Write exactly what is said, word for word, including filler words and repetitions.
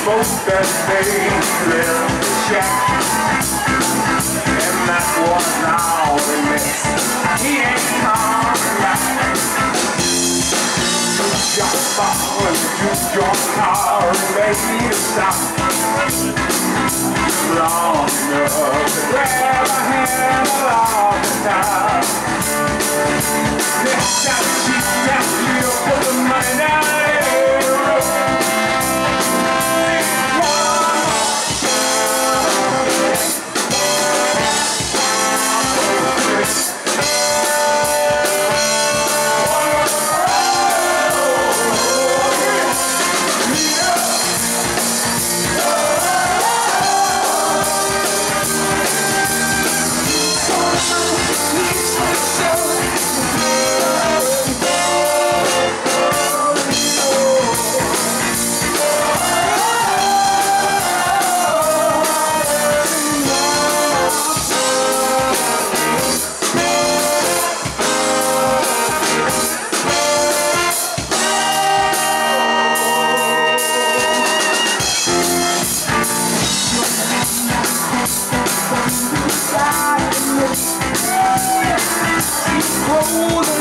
smoke that day left the shack, and that was all they missed. He ain't coming back. Jump on, you your car and made it stop long enough to grab a handle of the top. Next time she snaps you, put the money down in the road. Hold